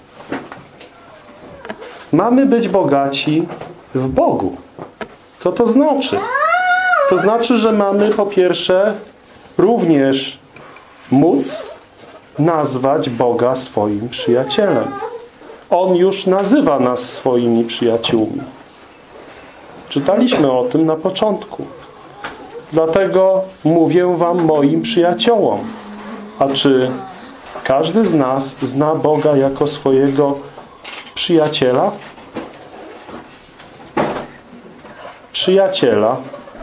Mamy być bogaci w Bogu. Co to znaczy? To znaczy, że mamy po pierwsze również móc nazwać Boga swoim przyjacielem. On już nazywa nas swoimi przyjaciółmi. Czytaliśmy o tym na początku. Dlatego mówię wam moim przyjaciołom. A czy każdy z nas zna Boga jako swojego przyjaciela? Przyjaciela,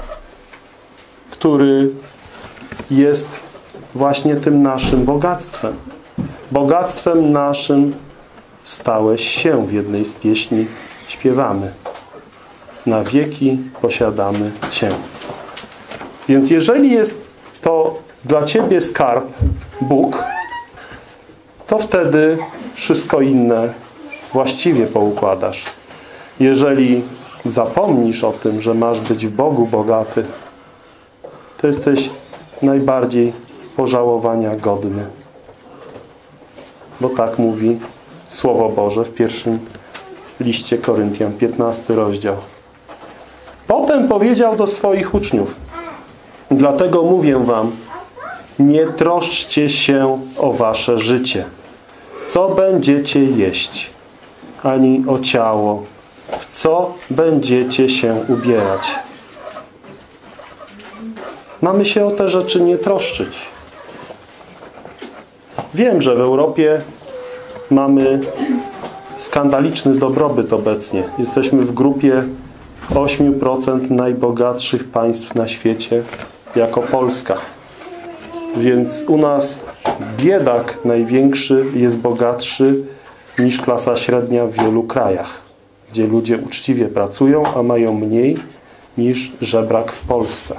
który jest właśnie tym naszym bogactwem. Bogactwem naszym stałeś się, w jednej z pieśni śpiewamy. Na wieki posiadamy Cię. Więc jeżeli jest to dla Ciebie skarb Bóg, to wtedy wszystko inne właściwie poukładasz. Jeżeli zapomnisz o tym, że masz być w Bogu bogaty, to jesteś najbardziej pożałowania godny. Bo tak mówi Słowo Boże w pierwszym liście Koryntian, 15 rozdział. Potem powiedział do swoich uczniów: dlatego mówię wam, nie troszczcie się o wasze życie, co będziecie jeść, ani o ciało, w co będziecie się ubierać. Mamy się o te rzeczy nie troszczyć. Wiem, że w Europie mamy skandaliczny dobrobyt obecnie. Jesteśmy w grupie 8% najbogatszych państw na świecie jako Polska. Więc u nas biedak największy jest bogatszy niż klasa średnia w wielu krajach, gdzie ludzie uczciwie pracują, a mają mniej niż żebrak w Polsce.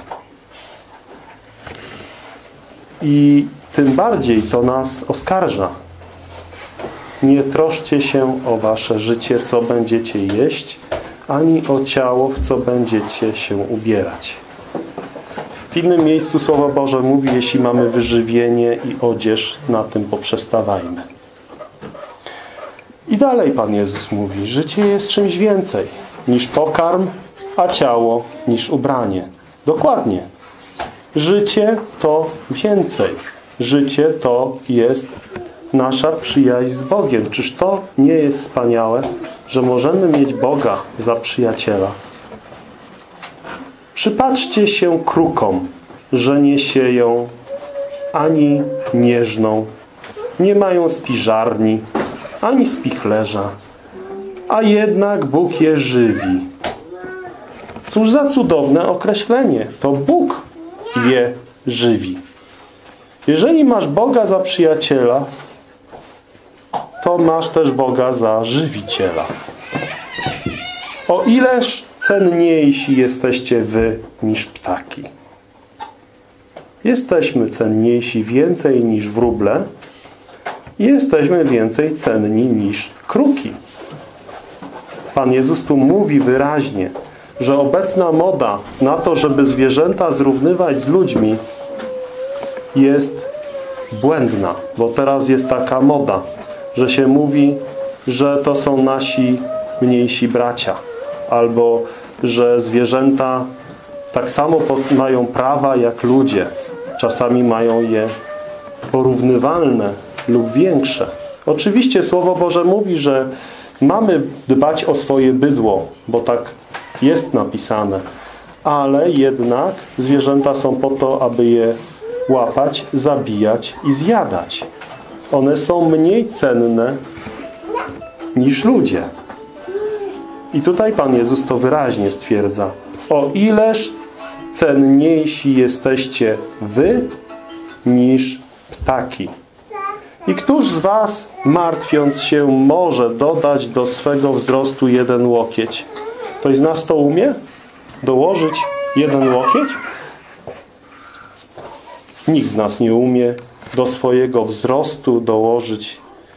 I tym bardziej to nas oskarża. Nie troszcie się o wasze życie, co będziecie jeść, ani o ciało, w co będziecie się ubierać. W innym miejscu Słowo Boże mówi, jeśli mamy wyżywienie i odzież, na tym poprzestawajmy. I dalej Pan Jezus mówi, życie jest czymś więcej niż pokarm, a ciało niż ubranie. Dokładnie. Życie to więcej. Życie to jest nasza przyjaźń z Bogiem. Czyż to nie jest wspaniałe, że możemy mieć Boga za przyjaciela? Przypatrzcie się krukom, że nie sieją ani nie żną, nie mają spiżarni, ani spichlerza, a jednak Bóg je żywi. Cóż za cudowne określenie. To Bóg je żywi. Jeżeli masz Boga za przyjaciela, to masz też Boga za żywiciela. O ileż cenniejsi jesteście wy niż ptaki. Jesteśmy cenniejsi więcej niż wróble i jesteśmy więcej cenni niż kruki. Pan Jezus tu mówi wyraźnie, że obecna moda na to, żeby zwierzęta zrównywać z ludźmi, jest błędna, bo teraz jest taka moda, że się mówi, że to są nasi mniejsi bracia, albo że zwierzęta tak samo mają prawa jak ludzie. Czasami mają je porównywalne lub większe. Oczywiście Słowo Boże mówi, że mamy dbać o swoje bydło, bo tak jest napisane, ale jednak zwierzęta są po to, aby je łapać, zabijać i zjadać. One są mniej cenne niż ludzie. I tutaj Pan Jezus to wyraźnie stwierdza. O ileż cenniejsi jesteście wy niż ptaki. I któż z was, martwiąc się, może dodać do swego wzrostu 1 łokieć? Ktoś z nas to umie? Dołożyć 1 łokieć? Nikt z nas nie umie do swojego wzrostu dołożyć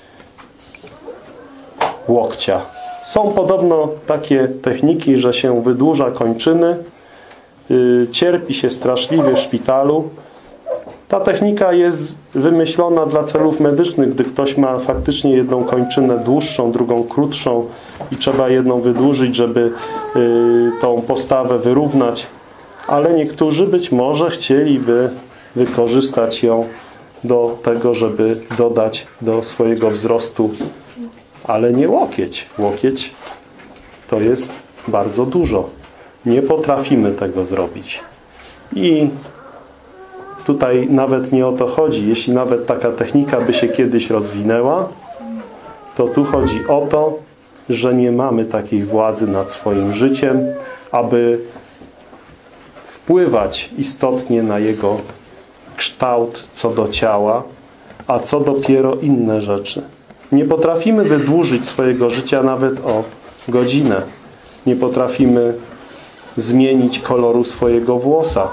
łokcia. Są podobno takie techniki, że się wydłuża kończyny, cierpi się straszliwie w szpitalu. Ta technika jest wymyślona dla celów medycznych, gdy ktoś ma faktycznie jedną kończynę dłuższą, drugą krótszą i trzeba jedną wydłużyć, żeby tą postawę wyrównać. Ale niektórzy być może chcieliby wykorzystać ją do tego, żeby dodać do swojego wzrostu, ale nie łokieć. Łokieć to jest bardzo dużo. Nie potrafimy tego zrobić. I tutaj nawet nie o to chodzi. Jeśli nawet taka technika by się kiedyś rozwinęła, to tu chodzi o to, że nie mamy takiej władzy nad swoim życiem, aby wpływać istotnie na jego kształt co do ciała, a co dopiero inne rzeczy. Nie potrafimy wydłużyć swojego życia nawet o godzinę. Nie potrafimy zmienić koloru swojego włosa.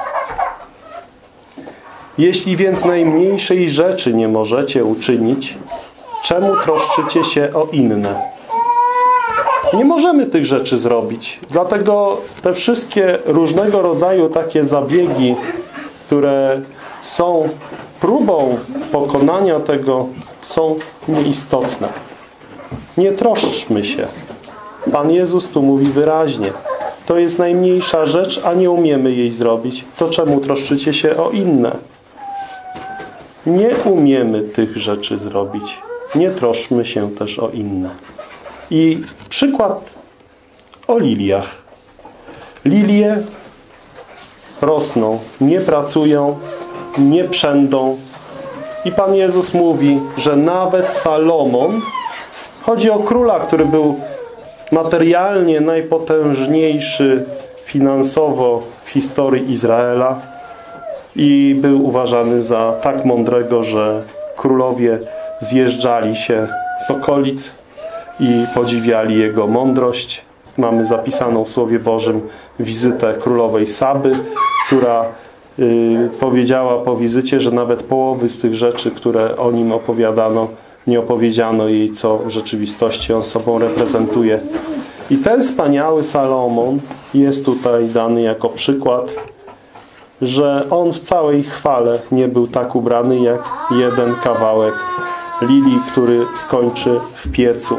Jeśli więc najmniejszej rzeczy nie możecie uczynić, czemu troszczycie się o inne? Nie możemy tych rzeczy zrobić. Dlatego te wszystkie różnego rodzaju takie zabiegi, które są próbą pokonania tego, są nieistotne. Nie troszczmy się. Pan Jezus tu mówi wyraźnie. To jest najmniejsza rzecz, a nie umiemy jej zrobić. To czemu troszczycie się o inne? Nie umiemy tych rzeczy zrobić. Nie troszczmy się też o inne. I przykład o liliach. Lilie rosną, nie pracują, nie przędą. I Pan Jezus mówi, że nawet Salomon, chodzi o króla, który był materialnie najpotężniejszy finansowo w historii Izraela i był uważany za tak mądrego, że królowie zjeżdżali się z okolic i podziwiali jego mądrość. Mamy zapisaną w Słowie Bożym wizytę królowej Saby, która powiedziała po wizycie, że nawet połowy z tych rzeczy, które o nim opowiadano, nie opowiedziano jej, co w rzeczywistości on sobą reprezentuje. I ten wspaniały Salomon jest tutaj dany jako przykład, że on w całej chwale nie był tak ubrany jak jeden kawałek lilii, który skończy w piecu.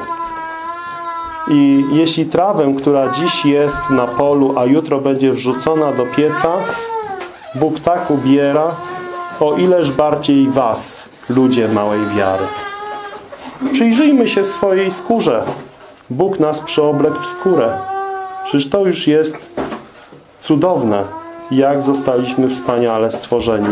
I jeśli trawę, która dziś jest na polu, a jutro będzie wrzucona do pieca, Bóg tak ubiera, o ileż bardziej was, ludzie małej wiary. Przyjrzyjmy się swojej skórze. Bóg nas przyoblekł w skórę. Przecież to już jest cudowne, jak zostaliśmy wspaniale stworzeni.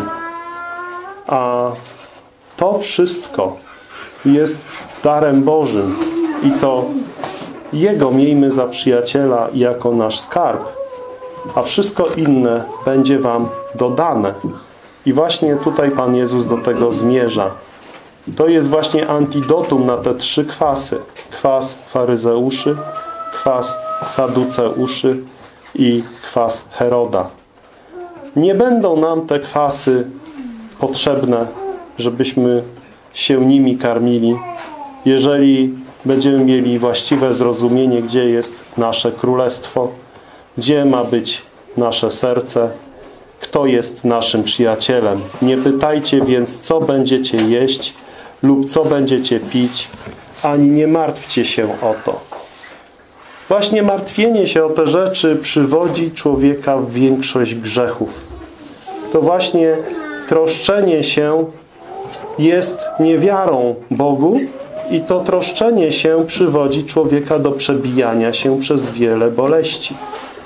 A to wszystko jest darem Bożym i to Jego miejmy za przyjaciela jako nasz skarb, a wszystko inne będzie wam dodane. I właśnie tutaj Pan Jezus do tego zmierza. To jest właśnie antidotum na te trzy kwasy. Kwas faryzeuszy, kwas saduceuszy i kwas Heroda. Nie będą nam te kwasy potrzebne, żebyśmy się nimi karmili, jeżeli będziemy mieli właściwe zrozumienie, gdzie jest nasze królestwo, gdzie ma być nasze serce, kto jest naszym przyjacielem. Nie pytajcie więc, co będziecie jeść lub co będziecie pić, ani nie martwcie się o to. Właśnie martwienie się o te rzeczy przywodzi człowieka w większość grzechów. To właśnie troszczenie się jest niewiarą Bogu i to troszczenie się przywodzi człowieka do przebijania się przez wiele boleści.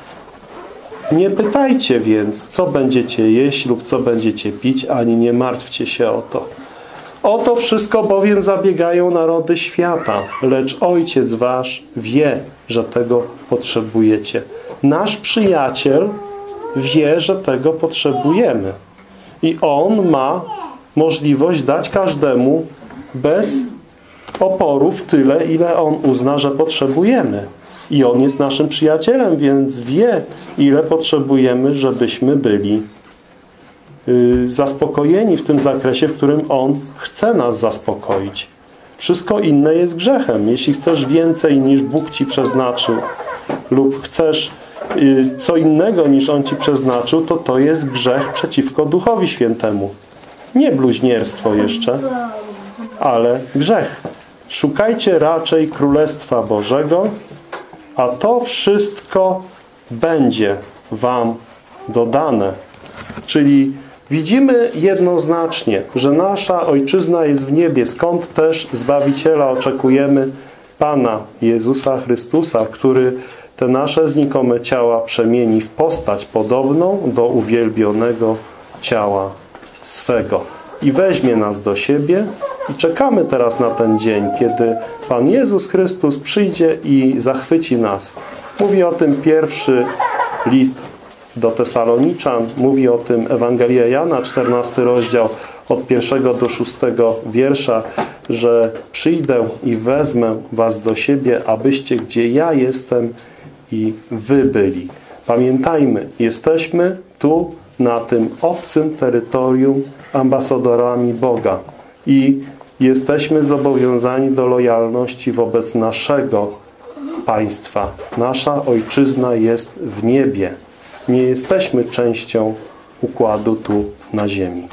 Nie pytajcie więc, co będziecie jeść lub co będziecie pić, ani nie martwcie się o to. O to wszystko bowiem zabiegają narody świata, lecz Ojciec wasz wie, że tego potrzebujecie. Nasz przyjaciel wie, że tego potrzebujemy. I On ma możliwość dać każdemu bez oporów tyle, ile On uzna, że potrzebujemy. I On jest naszym przyjacielem, więc wie, ile potrzebujemy, żebyśmy byli zaspokojeni w tym zakresie, w którym On chce nas zaspokoić. Wszystko inne jest grzechem. Jeśli chcesz więcej niż Bóg ci przeznaczył lub chcesz co innego niż On ci przeznaczył, to to jest grzech przeciwko Duchowi Świętemu. Nie bluźnierstwo jeszcze, ale grzech. Szukajcie raczej Królestwa Bożego, a to wszystko będzie wam dodane. Czyli widzimy jednoznacznie, że nasza Ojczyzna jest w niebie, skąd też Zbawiciela oczekujemy, Pana Jezusa Chrystusa, który te nasze znikome ciała przemieni w postać podobną do uwielbionego ciała swego. I weźmie nas do siebie i czekamy teraz na ten dzień, kiedy Pan Jezus Chrystus przyjdzie i zachwyci nas. Mówi o tym pierwszy list do Tesaloniczan, mówi o tym Ewangelia Jana, 14 rozdział od 1 do 6 wiersza, że przyjdę i wezmę was do siebie, abyście gdzie ja jestem i wy byli. Pamiętajmy, jesteśmy tu na tym obcym terytorium ambasadorami Boga i jesteśmy zobowiązani do lojalności wobec naszego państwa. Nasza ojczyzna jest w niebie. Nie jesteśmy częścią układu tu na ziemi.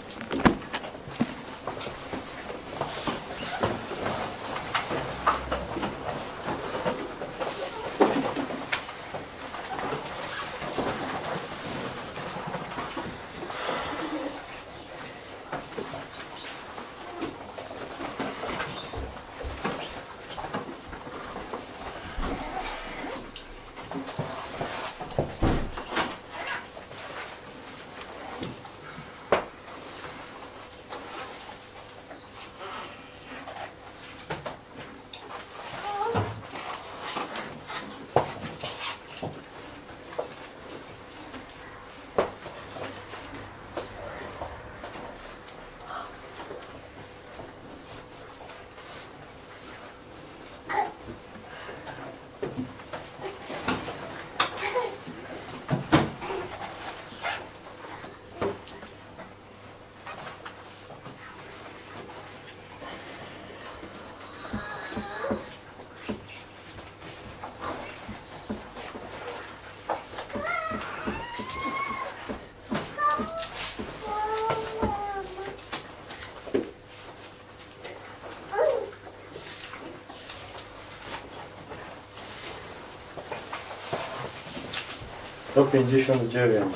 Sto 59.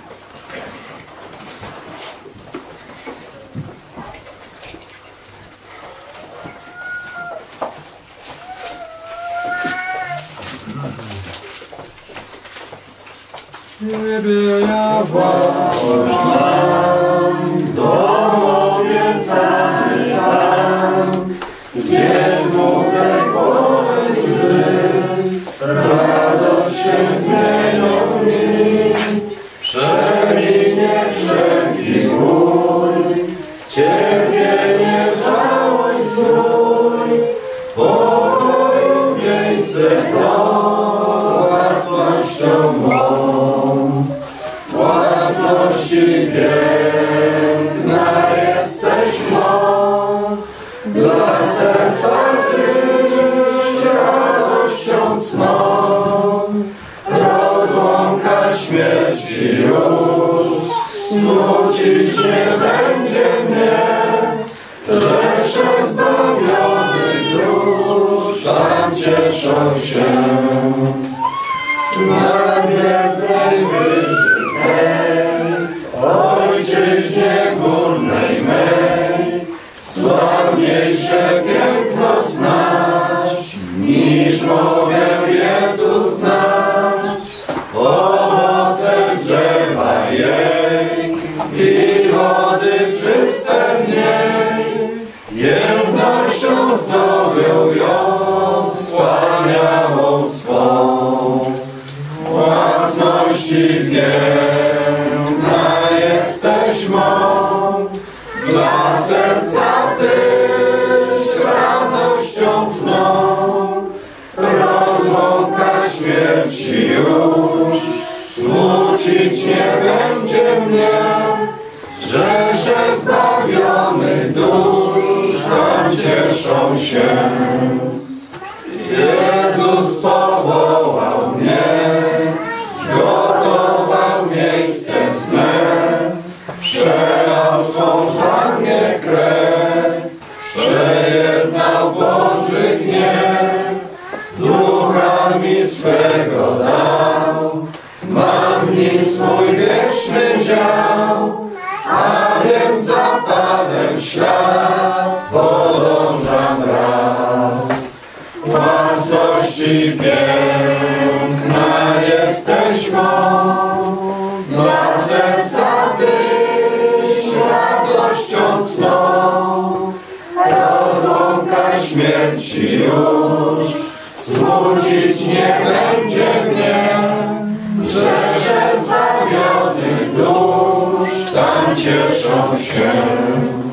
Ciebie ja własność mam, do obiecany tam, gdzie smutek łzy, radość się zmienią mi, przeminie wszelki bój, cierpienie, żałość, znój, pokoju miejsce to własnością mą, własności piękna jesteś mą, dla serca Tyś radością cną, rozłąka śmierci już, smucić nie będzie mnie, rzesze zbawionych dusz, tam cieszą się. Na gwiezdnej wyży tej, ojczyźnie górnej mej, sławniejsze piękno znać, niż mogę je tu znać. Owoce drzewa jej i wody czyste w niej, jędrnością zdobią ją wspaniałą swą. Własności piękna jesteś mą, dla serca Tyś radością cną, rozłąka śmierci już, smucić nie będzie mnie, rzesze zbawionych dusz, tam cieszą się. Jezus powołał mnie, zgotował miejsce cne, przelał swą za mnie krew, przejednał Boży gniew, ducha mi swego dał, mam w nim swój wieczny dział, a więc za Panem ślad podążam rad. Własności piękna jesteś mą, dla serca Tyś radością cną, rozłąka śmierci już, smucić nie będzie mnie, rzesze zbawionych dusz, tam cieszą się.